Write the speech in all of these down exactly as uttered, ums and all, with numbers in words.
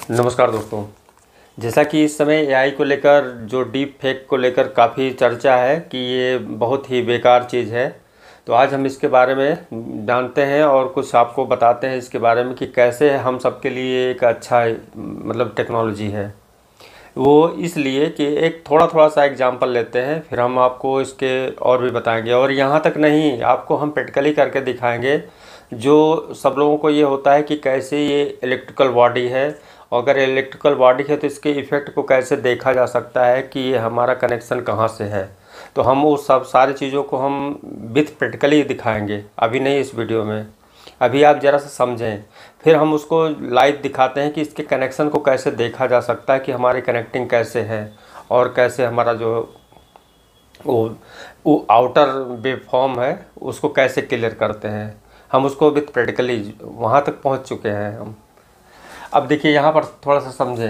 नमस्कार दोस्तों। जैसा कि इस समय एआई को लेकर जो डीप फेक को लेकर काफ़ी चर्चा है कि ये बहुत ही बेकार चीज़ है, तो आज हम इसके बारे में जानते हैं और कुछ आपको बताते हैं इसके बारे में कि कैसे हम सबके लिए एक अच्छा मतलब टेक्नोलॉजी है। वो इसलिए कि एक थोड़ा थोड़ा सा एग्जांपल लेते हैं, फिर हम आपको इसके और भी बताएंगे। और यहाँ तक नहीं, आपको हम प्रैक्टिकली करके दिखाएंगे। जो सब लोगों को ये होता है कि कैसे ये इलेक्ट्रिकल बॉडी है, और अगर इलेक्ट्रिकल बॉडी है तो इसके इफ़ेक्ट को कैसे देखा जा सकता है कि ये हमारा कनेक्शन कहाँ से है। तो हम वो सब सारी चीज़ों को हम विथ प्रैक्टिकली दिखाएंगे, अभी नहीं इस वीडियो में। अभी आप ज़रा सा समझें, फिर हम उसको लाइव दिखाते हैं कि इसके कनेक्शन को कैसे देखा जा सकता है कि हमारी कनेक्टिंग कैसे है, और कैसे हमारा जो वो वो आउटर वेव फॉर्म है उसको कैसे क्लियर करते हैं। हम उसको विथ प्रैक्टिकली वहाँ तक पहुँच चुके हैं हम। अब देखिए यहाँ पर थोड़ा सा समझें।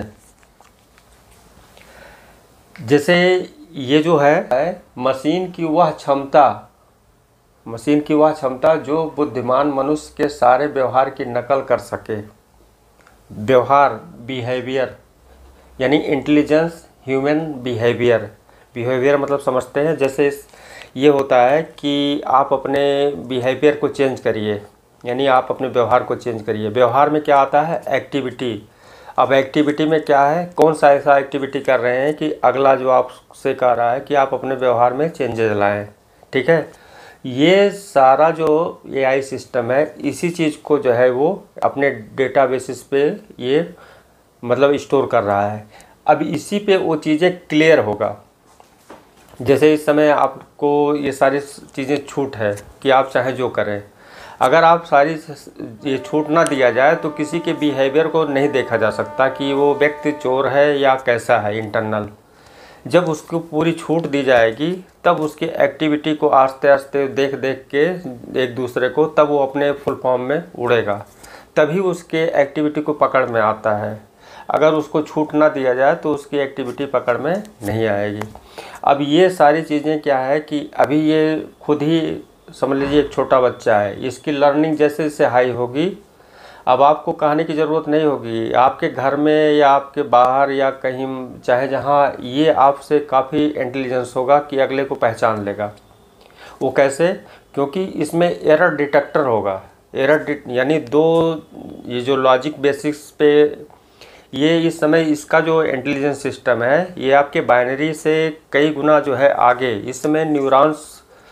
जैसे ये जो है मशीन की वह क्षमता मशीन की वह क्षमता जो बुद्धिमान मनुष्य के सारे व्यवहार की नकल कर सके। व्यवहार, बिहेवियर, यानी इंटेलिजेंस, ह्यूमन बिहेवियर। बिहेवियर मतलब समझते हैं, जैसे ये होता है कि आप अपने बिहेवियर को चेंज करिए, यानी आप अपने व्यवहार को चेंज करिए। व्यवहार में क्या आता है? एक्टिविटी। अब एक्टिविटी में क्या है? कौन सा ऐसा एक्टिविटी कर रहे हैं कि अगला जो आपसे कह रहा है कि आप अपने व्यवहार में चेंजेस लाएं। ठीक है, ये सारा जो एआई सिस्टम है इसी चीज़ को जो है वो अपने डेटाबेसिस पे ये मतलब स्टोर कर रहा है। अब इसी पे वो चीज़ें क्लियर होगा। जैसे इस समय आपको ये सारी चीज़ें छूट है कि आप चाहे जो करें। अगर आप सारी ये छूट ना दिया जाए तो किसी के बिहेवियर को नहीं देखा जा सकता कि वो व्यक्ति चोर है या कैसा है इंटरनल। जब उसको पूरी छूट दी जाएगी तब उसकी एक्टिविटी को आस्ते आस्ते देख देख के एक दूसरे को, तब वो अपने फुल फॉर्म में उड़ेगा, तभी उसके एक्टिविटी को पकड़ में आता है। अगर उसको छूट ना दिया जाए तो उसकी एक्टिविटी पकड़ में नहीं आएगी। अब ये सारी चीज़ें क्या है कि अभी ये खुद ही समझ लीजिए एक छोटा बच्चा है, इसकी लर्निंग जैसे जैसे हाई होगी, अब आपको कहने की ज़रूरत नहीं होगी। आपके घर में या आपके बाहर या कहीं चाहे जहाँ, ये आपसे काफ़ी इंटेलिजेंस होगा कि अगले को पहचान लेगा। वो कैसे? क्योंकि इसमें एरर डिटेक्टर होगा। एरर यानी दो, ये जो लॉजिक बेसिक्स पे ये इस समय इसका जो इंटेलिजेंस सिस्टम है ये आपके बाइनरी से कई गुना जो है आगे। इस समय न्यूरॉन्स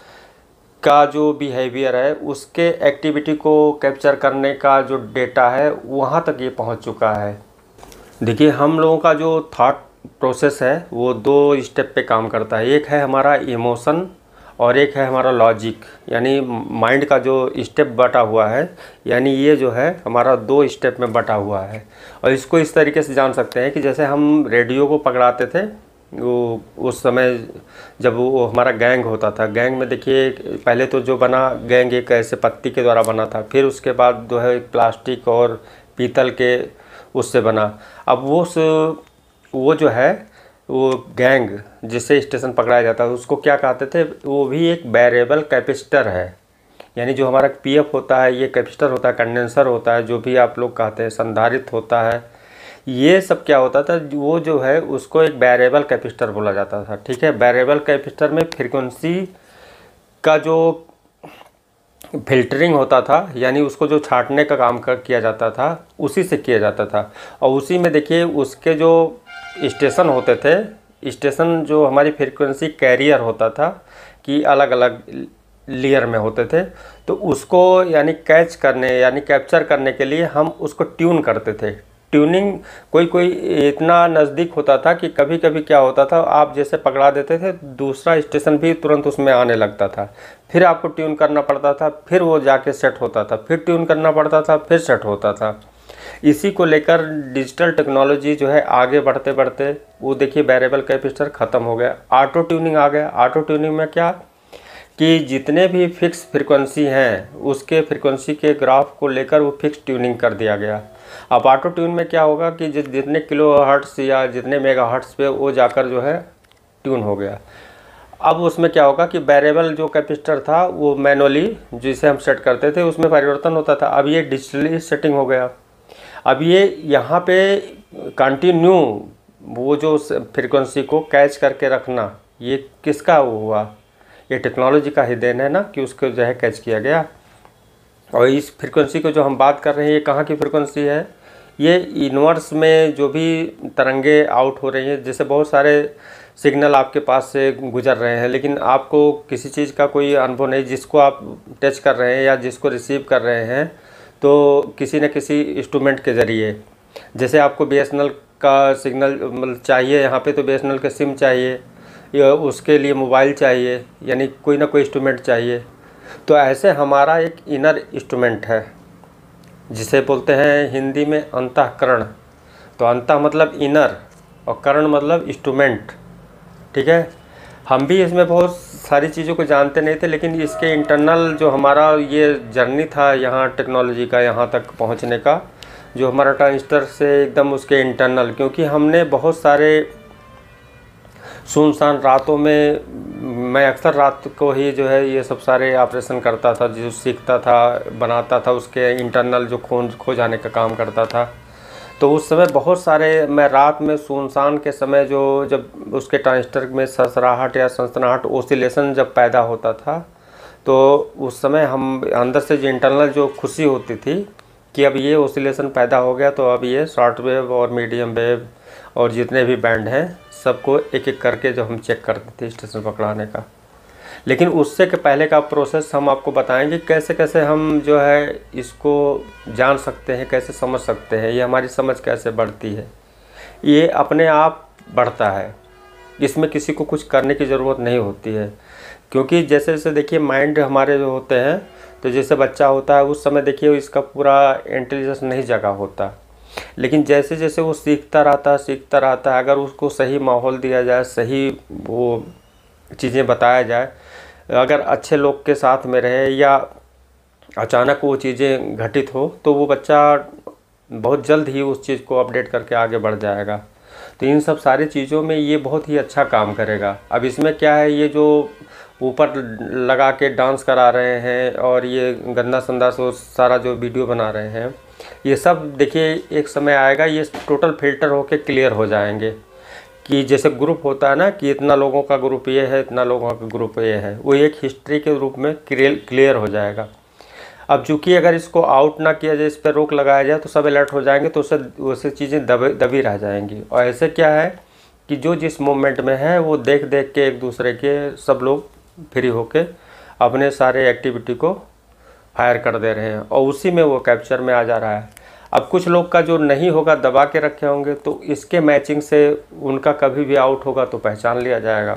का जो बिहेवियर है उसके एक्टिविटी को कैप्चर करने का जो डेटा है वहाँ तक ये पहुँच चुका है। देखिए, हम लोगों का जो थॉट प्रोसेस है वो दो स्टेप पे काम करता है। एक है हमारा इमोशन और एक है हमारा लॉजिक, यानी माइंड का जो स्टेप बटा हुआ है, यानी ये जो है हमारा दो स्टेप में बटा हुआ है। और इसको इस तरीके से जान सकते हैं कि जैसे हम रेडियो को पकड़ाते थे, वो उस समय जब वो हमारा गैंग होता था, गैंग में देखिए पहले तो जो बना गैंग एक ऐसे पत्ती के द्वारा बना था, फिर उसके बाद जो है प्लास्टिक और पीतल के उससे बना। अब वो वो जो है वो गैंग जिससे स्टेशन पकड़ाया जाता है उसको क्या कहते थे? वो भी एक वेरिएबल कैपेसिटर है, यानी जो हमारा पीएफ होता है ये कैपेसिटर होता है, कंडेंसर होता है, जो भी आप लोग कहते हैं, संधारित्र होता है। ये सब क्या होता था? वो जो है उसको एक वेरिएबल कैपेसिटर बोला जाता था। ठीक है, वेरिएबल कैपेसिटर में फ्रीक्वेंसी का जो फिल्टरिंग होता था, यानी उसको जो छांटने का काम कर किया जाता था उसी से किया जाता था। और उसी में देखिए उसके जो स्टेशन होते थे, स्टेशन जो हमारी फ्रीक्वेंसी कैरियर होता था कि अलग अलग लेयर में होते थे, तो उसको यानी कैच करने यानी कैप्चर करने के लिए हम उसको ट्यून करते थे। ट्यूनिंग कोई कोई इतना नज़दीक होता था कि कभी कभी क्या होता था, आप जैसे पकड़ा देते थे दूसरा स्टेशन भी तुरंत उसमें आने लगता था, फिर आपको ट्यून करना पड़ता था, फिर वो जाके सेट होता था, फिर ट्यून करना पड़ता था, फिर सेट होता था। इसी को लेकर डिजिटल टेक्नोलॉजी जो है आगे बढ़ते बढ़ते वो देखिए वेरिएबल कैपेसिटर ख़त्म हो गया, ऑटो ट्यूनिंग आ गया। ऑटो ट्यूनिंग में क्या कि जितने भी फिक्स फ्रीक्वेंसी हैं उसके फ्रीक्वेंसी के ग्राफ को लेकर वो फिक्स ट्यूनिंग कर दिया गया। अब ऑटो ट्यून में क्या होगा कि जितने किलो हर्ट्स या जितने मेगा हर्ट्स पे वो जाकर जो है ट्यून हो गया। अब उसमें क्या होगा कि वेरिएबल जो कैपेसिटर था वो मैनुअली जिसे हम सेट करते थे उसमें परिवर्तन होता था, अब ये डिजिटली सेटिंग हो गया। अब ये यहाँ पे कंटिन्यू वो जो फ्रीक्वेंसी को कैच करके रखना, ये किसका वो हुआ? ये टेक्नोलॉजी का ही देन है ना कि उसको जो है कैच किया गया। और इस फ्रीक्वेंसी को जो हम बात कर रहे हैं, ये कहाँ की फ्रीक्वेंसी है? ये यूनिवर्स में जो भी तरंगे आउट हो रही हैं, जैसे बहुत सारे सिग्नल आपके पास से गुजर रहे हैं, लेकिन आपको किसी चीज़ का कोई अनुभव नहीं, जिसको आप टच कर रहे हैं या जिसको रिसीव कर रहे हैं, तो किसी न किसी इंस्ट्रूमेंट के ज़रिए। जैसे आपको बी एस एन एल का सिग्नल मतलब चाहिए यहाँ पे, तो बी एस एन एल का सिम चाहिए, या उसके लिए मोबाइल चाहिए, यानी कोई ना कोई इंस्ट्रूमेंट चाहिए। तो ऐसे हमारा एक इनर इंस्ट्रूमेंट है, जिसे बोलते हैं हिंदी में अंतःकरण। तो अंतः मतलब इनर और करण मतलब इंस्ट्रूमेंट, ठीक है। हम भी इसमें बहुत सारी चीज़ों को जानते नहीं थे, लेकिन इसके इंटरनल जो हमारा ये जर्नी था यहाँ टेक्नोलॉजी का यहाँ तक पहुँचने का, जो हमारा ट्रांजिस्टर से एकदम उसके इंटरनल, क्योंकि हमने बहुत सारे सुनसान रातों में, मैं अक्सर रात को ही जो है ये सब सारे ऑपरेशन करता था, जो सीखता था, बनाता था, उसके इंटरनल जो खोज खो जाने का काम करता था। तो उस समय बहुत सारे, मैं रात में सुनसान के समय जो जब उसके ट्रांजिस्टर में ससराहट या सनसनाहट ओसिलेशन जब पैदा होता था, तो उस समय हम अंदर से जो इंटरनल जो खुशी होती थी कि अब ये ओसिलेशन पैदा हो गया, तो अब ये शॉर्ट वेव और मीडियम वेव और जितने भी बैंड हैं सबको एक एक करके जो हम चेक करते थे स्टेशन पकड़ाने का। लेकिन उससे के पहले का प्रोसेस हम आपको बताएंगे, कैसे कैसे हम जो है इसको जान सकते हैं, कैसे समझ सकते हैं, ये हमारी समझ कैसे बढ़ती है। ये अपने आप बढ़ता है, इसमें किसी को कुछ करने की ज़रूरत नहीं होती है। क्योंकि जैसे जैसे देखिए माइंड हमारे जो होते हैं, तो जैसे बच्चा होता है उस समय देखिए इसका पूरा इंटेलिजेंस नहीं जगा होता, लेकिन जैसे जैसे वो सीखता रहता है सीखता रहता है अगर उसको सही माहौल दिया जाए, सही वो चीज़ें बताया जाए, अगर अच्छे लोग के साथ में रहे या अचानक वो चीज़ें घटित हो, तो वो बच्चा बहुत जल्द ही उस चीज़ को अपडेट करके आगे बढ़ जाएगा। तो इन सब सारी चीज़ों में ये बहुत ही अच्छा काम करेगा। अब इसमें क्या है, ये जो ऊपर लगा के डांस करा रहे हैं और ये गंदा संदा सो सारा जो वीडियो बना रहे हैं, ये सब देखिए एक समय आएगा ये टोटल फिल्टर होके क्लियर हो जाएंगे। कि जैसे ग्रुप होता है ना कि इतना लोगों का ग्रुप ये है, इतना लोगों का ग्रुप ये है, वो एक हिस्ट्री के रूप में क्लियर हो जाएगा। अब चूँकि अगर इसको आउट ना किया जाए, इस पर रोक लगाया जाए, तो सब अलर्ट हो जाएंगे, तो उससे उससे चीज़ें दबी दबी रह जाएंगी। और ऐसे क्या है कि जो जिस मोमेंट में है वो देख देख के एक दूसरे के सब लोग फ्री होके अपने सारे एक्टिविटी को फायर कर दे रहे हैं और उसी में वो कैप्चर में आ जा रहा है। अब कुछ लोग का जो नहीं होगा, दबा के रखे होंगे, तो इसके मैचिंग से उनका कभी भी आउट होगा तो पहचान लिया जाएगा।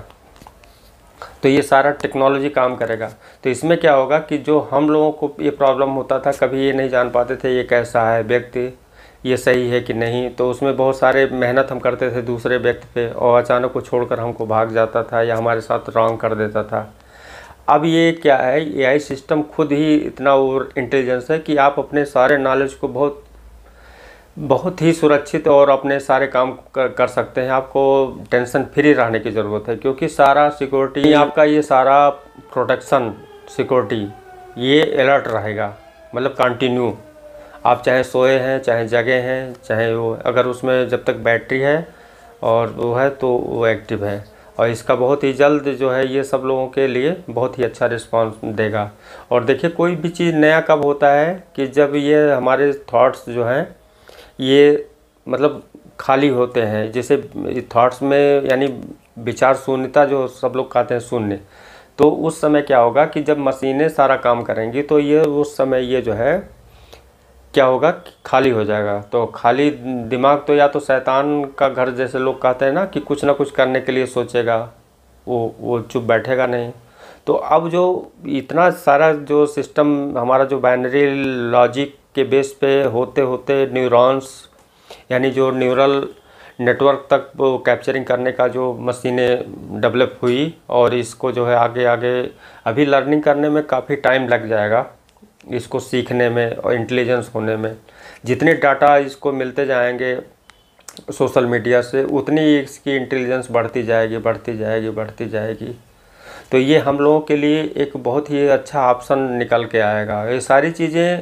तो ये सारा टेक्नोलॉजी काम करेगा। तो इसमें क्या होगा कि जो हम लोगों को ये प्रॉब्लम होता था, कभी ये नहीं जान पाते थे ये कैसा है व्यक्ति, ये सही है कि नहीं, तो उसमें बहुत सारे मेहनत हम करते थे दूसरे व्यक्ति पे और अचानक वो छोड़कर हमको भाग जाता था या हमारे साथ रॉन्ग कर देता था। अब ये क्या है, ए आई सिस्टम खुद ही इतना और इंटेलिजेंस है कि आप अपने सारे नॉलेज को बहुत बहुत ही सुरक्षित और अपने सारे काम कर, कर सकते हैं। आपको टेंशन फ्री रहने की ज़रूरत है, क्योंकि सारा सिक्योरिटी आपका, ये सारा प्रोटेक्शन सिक्योरिटी ये अलर्ट रहेगा, मतलब कंटिन्यू। आप चाहे सोए हैं, चाहे जगे हैं, चाहे वो, अगर उसमें जब तक बैटरी है और वो है तो वो एक्टिव है। और इसका बहुत ही जल्द जो है ये सब लोगों के लिए बहुत ही अच्छा रिस्पांस देगा। और देखिए कोई भी चीज़ नया कब होता है कि जब ये हमारे थॉट्स जो हैं ये मतलब खाली होते हैं। जैसे थॉट्स में यानी विचार शून्यता जो सब लोग कहते हैं शून्य, तो उस समय क्या होगा कि जब मशीनें सारा काम करेंगी तो ये उस समय ये जो है क्या होगा, खाली हो जाएगा। तो खाली दिमाग तो या तो शैतान का घर जैसे लोग कहते हैं ना कि कुछ ना कुछ करने के लिए सोचेगा, वो वो चुप बैठेगा नहीं। तो अब जो इतना सारा जो सिस्टम हमारा जो बाइनरी लॉजिक के बेस पे होते होते न्यूरॉन्स यानी जो न्यूरल नेटवर्क तक वो कैप्चरिंग करने का जो मशीनें डेवलप हुई, और इसको जो है आगे आगे अभी लर्निंग करने में काफ़ी टाइम लग जाएगा, इसको सीखने में और इंटेलिजेंस होने में। जितने डाटा इसको मिलते जाएंगे सोशल मीडिया से, उतनी इसकी इंटेलिजेंस बढ़ती जाएगी बढ़ती जाएगी बढ़ती जाएगी। तो ये हम लोगों के लिए एक बहुत ही अच्छा ऑप्शन निकल के आएगा। ये सारी चीज़ें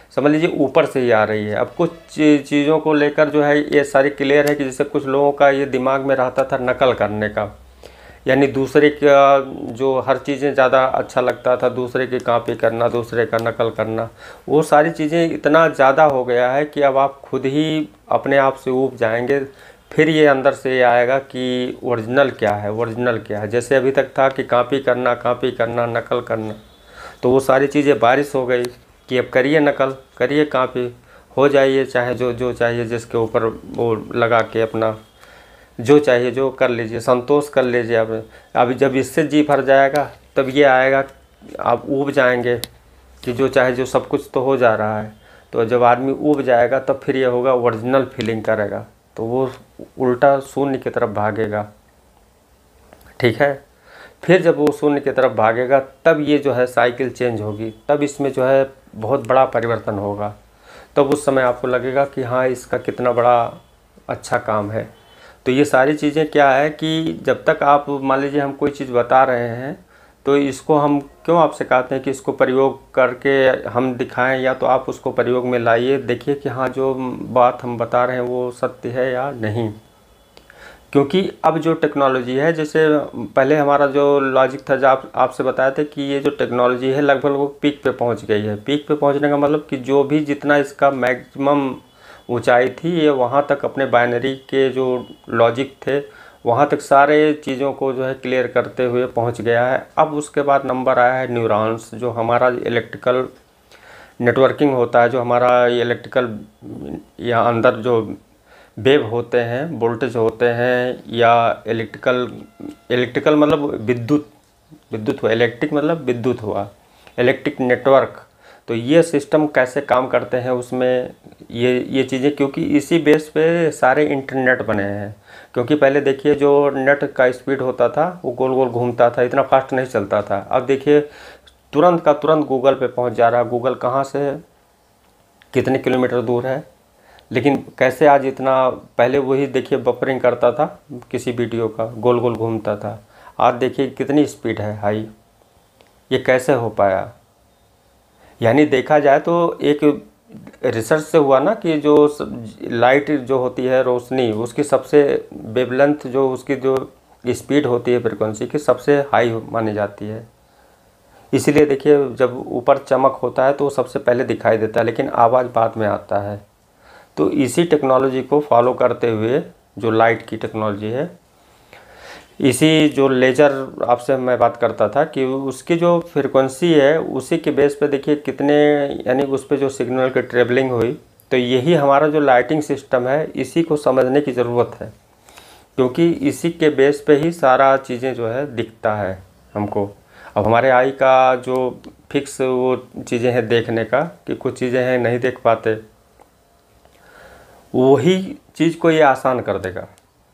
समझ लीजिए ऊपर से ही आ रही है। अब कुछ चीज़ों को लेकर जो है ये सारी क्लियर है कि जैसे कुछ लोगों का ये दिमाग में रहता था नकल करने का, यानी दूसरे का जो हर चीज़ें ज़्यादा अच्छा लगता था, दूसरे की कॉपी करना, दूसरे का नकल करना, वो सारी चीज़ें इतना ज़्यादा हो गया है कि अब आप खुद ही अपने आप से ऊब जाएंगे। फिर ये अंदर से ये आएगा कि ओरिजिनल क्या है, ओरिजिनल क्या है। जैसे अभी तक था कि कॉपी करना, कॉपी करना, नकल करना, तो वो सारी चीज़ें बारिश हो गई कि अब करिए नकल, करिए कॉपी, हो जाइए चाहे जो जो चाहिए, जिसके ऊपर वो लगा के अपना जो चाहिए जो कर लीजिए, संतोष कर लीजिए। अब अभी जब इससे जी भर जाएगा तब ये आएगा, आप ऊब जाएंगे कि जो चाहे जो सब कुछ तो हो जा रहा है। तो जब आदमी ऊब जाएगा तब फिर ये होगा ओरिजिनल फीलिंग करेगा, तो वो उल्टा शून्य की तरफ भागेगा। ठीक है, फिर जब वो शून्य की तरफ भागेगा तब ये जो है साइकिल चेंज होगी, तब इसमें जो है बहुत बड़ा परिवर्तन होगा। तब उस समय आपको लगेगा कि हाँ इसका कितना बड़ा अच्छा काम है। तो ये सारी चीज़ें क्या है कि जब तक आप मान लीजिए हम कोई चीज़ बता रहे हैं तो इसको हम क्यों आपसे कहते हैं कि इसको प्रयोग करके हम दिखाएं, या तो आप उसको प्रयोग में लाइए, देखिए कि हाँ जो बात हम बता रहे हैं वो सत्य है या नहीं। क्योंकि अब जो टेक्नोलॉजी है, जैसे पहले हमारा जो लॉजिक था, जो आप आपसे बताए थे कि ये जो टेक्नोलॉजी है लगभग वो पीक पे पहुंच गई है। पीक पे पहुंचने का मतलब कि जो भी जितना इसका मैक्सिमम ऊंचाई थी ये वहाँ तक अपने बाइनरी के जो लॉजिक थे वहाँ तक सारे चीज़ों को जो है क्लियर करते हुए पहुँच गया है। अब उसके बाद नंबर आया है न्यूरॉन्स, जो हमारा इलेक्ट्रिकल नेटवर्किंग होता है, जो हमारा इलेक्ट्रिकल या अंदर जो वेव होते हैं, वोल्टेज होते हैं, या इलेक्ट्रिकल इलेक्ट्रिकल मतलब विद्युत विद्युत हुआ, इलेक्ट्रिक मतलब विद्युत हुआ, इलेक्ट्रिक नेटवर्क। तो ये सिस्टम कैसे काम करते हैं उसमें ये ये चीज़ें, क्योंकि इसी बेस पे सारे इंटरनेट बने हैं। क्योंकि पहले देखिए जो नेट का स्पीड होता था वो गोल गोल घूमता था, इतना फास्ट नहीं चलता था। अब देखिए तुरंत का तुरंत गूगल पे पहुंच जा रहा है, गूगल कहाँ से कितने किलोमीटर दूर है। लेकिन कैसे आज इतना, पहले वही देखिए बफरिंग करता था किसी वीडियो का, गोल गोल घूमता था, आज देखिए कितनी स्पीड है हाई। ये कैसे हो पाया? यानी देखा जाए तो एक रिसर्च से हुआ ना कि जो लाइट जो होती है रोशनी, उसकी सबसे वेवलेंथ जो उसकी जो स्पीड होती है फ्रिक्वेंसी की सबसे हाई मानी जाती है। इसीलिए देखिए जब ऊपर चमक होता है तो वो सबसे पहले दिखाई देता है, लेकिन आवाज़ बाद में आता है। तो इसी टेक्नोलॉजी को फॉलो करते हुए जो लाइट की टेक्नोलॉजी है, इसी जो लेज़र आपसे मैं बात करता था कि उसकी जो फ्रिक्वेंसी है उसी के बेस पे देखिए कितने, यानी उस पर जो सिग्नल की ट्रेवलिंग हुई। तो यही हमारा जो लाइटिंग सिस्टम है इसी को समझने की ज़रूरत है, क्योंकि इसी के बेस पे ही सारा चीज़ें जो है दिखता है हमको। अब हमारे आई का जो फिक्स वो चीज़ें हैं देखने का, कि कुछ चीज़ें हैं नहीं देख पाते, वही चीज़ को ये आसान कर देगा।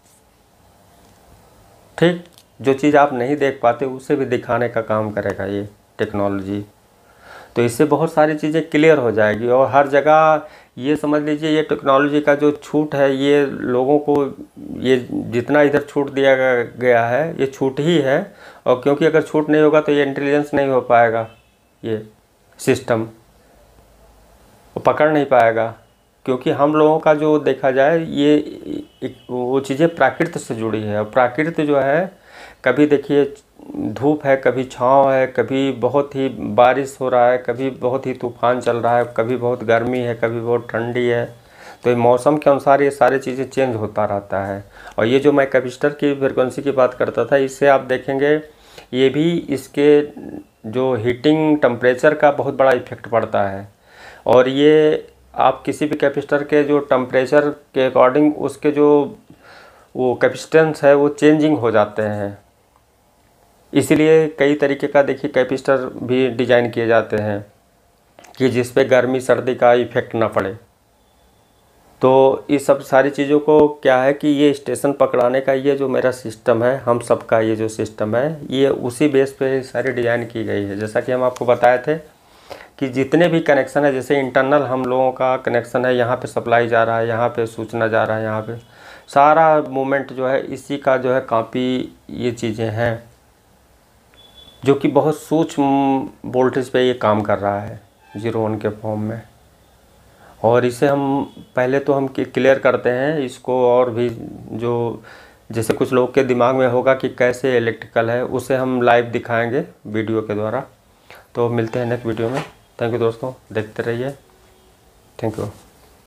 ठीक, जो चीज़ आप नहीं देख पाते उसे भी दिखाने का काम करेगा ये टेक्नोलॉजी। तो इससे बहुत सारी चीज़ें क्लियर हो जाएगी। और हर जगह ये समझ लीजिए ये टेक्नोलॉजी का जो छूट है, ये लोगों को ये जितना इधर छूट दिया गया है ये छूट ही है। और क्योंकि अगर छूट नहीं होगा तो ये इंटेलिजेंस नहीं हो पाएगा, ये सिस्टम वो पकड़ नहीं पाएगा। क्योंकि हम लोगों का जो देखा जाए ये एक वो चीज़ें प्राकृत से जुड़ी है। और प्राकृत जो है, कभी देखिए धूप है, कभी छाँव है, कभी बहुत ही बारिश हो रहा है, कभी बहुत ही तूफान चल रहा है, कभी बहुत गर्मी है, कभी बहुत ठंडी है। तो ये मौसम के अनुसार ये सारी चीज़ें चेंज होता रहता है। और ये जो मैं कैपेसिटर की फ्रिक्वेंसी की बात करता था, इससे आप देखेंगे ये भी इसके जो हीटिंग टेम्परेचर का बहुत बड़ा इफेक्ट पड़ता है। और ये आप किसी भी कैपेसिटर के जो टेम्परेचर के अकॉर्डिंग उसके जो वो कैपेसिटेंस है वो चेंजिंग हो जाते हैं। इसीलिए कई तरीके का देखिए कैपेसिटर भी डिज़ाइन किए जाते हैं कि जिस पे गर्मी सर्दी का इफेक्ट ना पड़े। तो इस सब सारी चीज़ों को क्या है कि ये स्टेशन पकड़ाने का ये जो मेरा सिस्टम है, हम सबका ये जो सिस्टम है, ये उसी बेस पे सारी डिज़ाइन की गई है। जैसा कि हम आपको बताए थे कि जितने भी कनेक्शन है, जैसे इंटरनल हम लोगों का कनेक्शन है, यहाँ पे सप्लाई जा रहा है, यहाँ पे सूचना जा रहा है, यहाँ पे सारा मूवमेंट जो है इसी का जो है कॉपी ये चीज़ें हैं, जो कि बहुत सूक्ष्म वोल्टेज पे ये काम कर रहा है, जीरो वन के फॉर्म में। और इसे हम पहले तो हम क्लियर करते हैं इसको, और भी जो जैसे कुछ लोग के दिमाग में होगा कि कैसे इलेक्ट्रिकल है, उसे हम लाइव दिखाएंगे वीडियो के द्वारा। तो मिलते हैं नेक्स्ट वीडियो में। थैंक यू दोस्तों, देखते रहिए। Thank you.